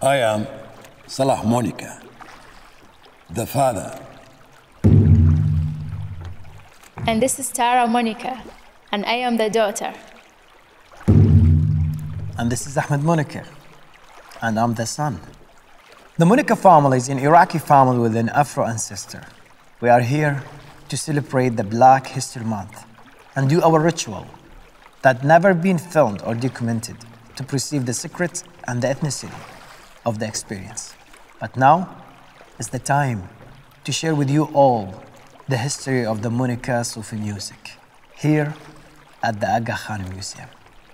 I am Salah Moneka, the father. And this is Tara Moneka, and I am the daughter. And this is Ahmed Moneka, and I'm the son. The Moneka family is an Iraqi family with an Afro ancestor. We are here to celebrate the Black History Month and do our ritual that never been filmed or documented to perceive the secrets and the ethnicity of the experience. But now is the time to share with you all the history of the Moneka Sufi music here at the Aga Khan Museum.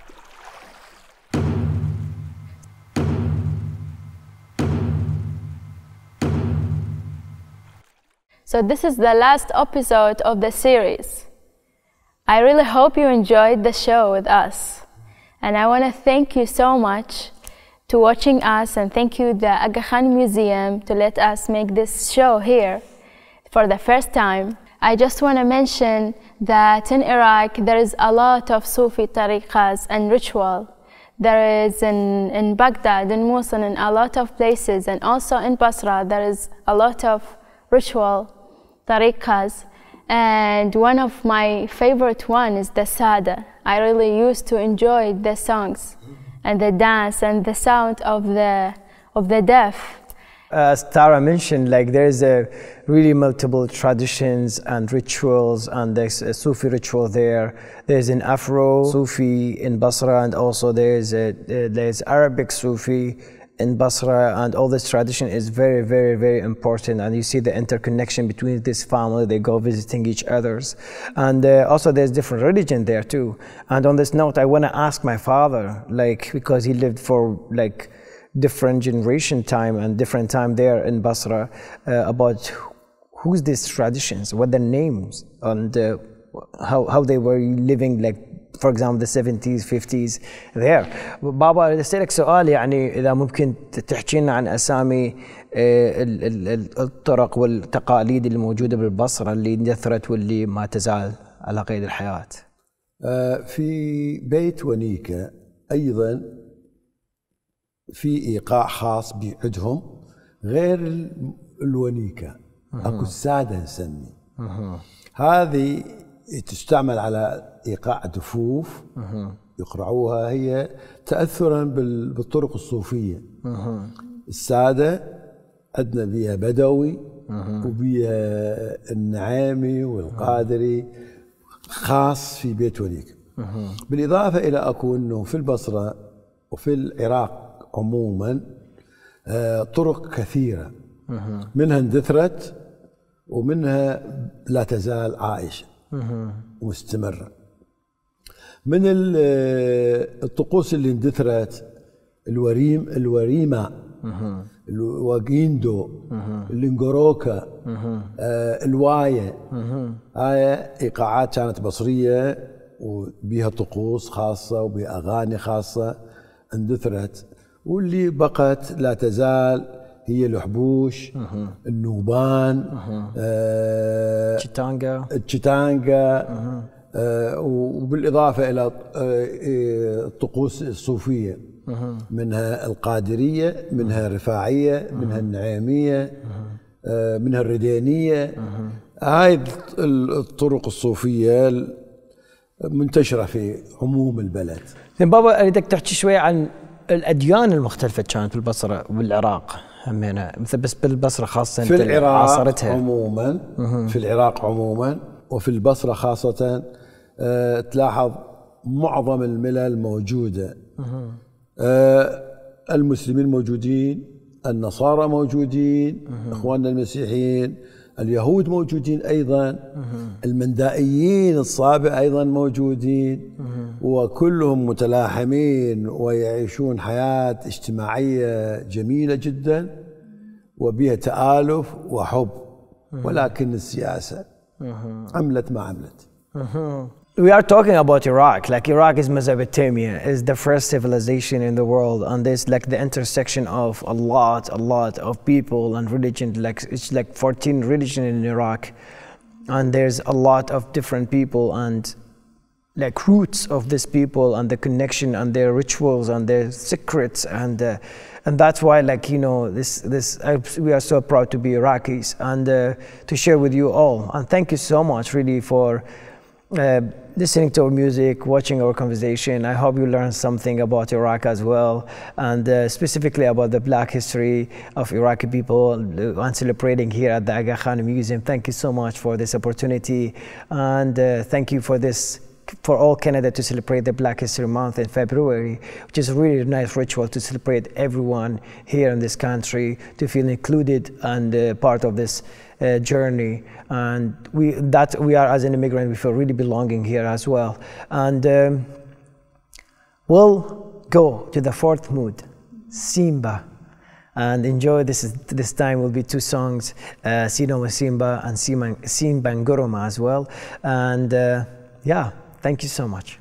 So this is the last episode of the series. I really hope you enjoyed the show with us. And I want to thank you so much to watching us, and thank you the Aga Khan Museum to let us make this show here for the first time. I just want to mention that in Iraq there is a lot of Sufi tariqas and ritual. There is in Baghdad, in Mosul, in a lot of places, and also in Basra there is a lot of ritual tariqas. And one of my favorite one is the Sada. I really used to enjoy the songs and the dance and the sound of the deaf. As Tara mentioned, like there's a really multiple traditions and rituals, and there's a Sufi ritual there. There's an Afro Sufi in Basra, and also there's Arabic Sufi in Basra, and all this tradition is very, very, very important. And you see the interconnection between this family. They go visiting each others, and also there's different religion there too. And on this note, I want to ask my father, like, because he lived for like different generation time and different time there in Basra, about who's these traditions, what their names, and how they were living, like for example the 70s 50s there. بابا أسألك سؤال، يعني إذا ممكن تحكي لنا عن أسامي الطرق والتقاليد الموجودة بالبصرة اللي اندثرت واللي ما تزال على قيد الحياة. في بيت ونيكا أيضا في إيقاع خاص بعندهم غير الونيكا. أكو السادة نسمي. هذه تستعمل على إيقاع دفوف يقرعوها، هي تأثرا بالطرق الصوفية. السادة عندنا بيها بدوي وبيها النعامي والقادري خاص في بيت ونيك. بالإضافة إلى أكو أنه في البصرة وفي العراق عموما طرق كثيرة، منها اندثرت ومنها لا تزال عائشة مستمرة. من الطقوس اللي اندثرت الوريمة، الواجيندو، الانجروكا، الواية. هاي إيقاعات كانت بصرية وبيها طقوس خاصة وبيها أغاني خاصة، اندثرت. واللي بقت لا تزال هي الحبوش، النوبان، التشتانجا، وبالإضافة إلى الطقوس الصوفية، منها القادرية، منها الرفاعية، منها النعيمية، منها الردينية. هاي الطرق الصوفية منتشرة في عموم البلد. بابا أريدك تحكي شوي عن الأديان المختلفة كانت بالبصرة والعراق همينة، مثل بس بالبصرة خاصة في العراق عاصرتها عموما. في العراق عموما وفي البصرة خاصة تلاحظ معظم الملل موجودة. المسلمين موجودين، النصارى موجودين، إخواننا المسيحيين، اليهود موجودين أيضا، المندائيين الصابئ أيضا موجودين، وكلهم متلاحمين ويعيشون حياة اجتماعية جميلة جدا وبها تآلف وحب. ولكن السياسة عملت ما عملت. We are talking about Iraq. Like Iraq is Mesopotamia, is the first civilization in the world, and there's like the intersection of a lot of people and religion. Like it's like 14 religions in Iraq, and there's a lot of different people. And like roots of these people and the connection and their rituals and their secrets, and that's why, like, you know, we are so proud to be Iraqis and to share with you all. And thank you so much really for listening to our music, watching our conversation. I hope you learned something about Iraq as well, and specifically about the Black history of Iraqi people and celebrating here at the Aga Khan Museum. Thank you so much for this opportunity, and thank you for all Canada to celebrate the Black History Month in February, which is a really nice ritual to celebrate everyone here in this country, to feel included and part of this journey. And we are, as an immigrant, we feel really belonging here as well. And we'll go to the fourth mood, Simba, and enjoy this time. Will be two songs, Sino Simba and Simba Ngoroma as well. And yeah, thank you so much.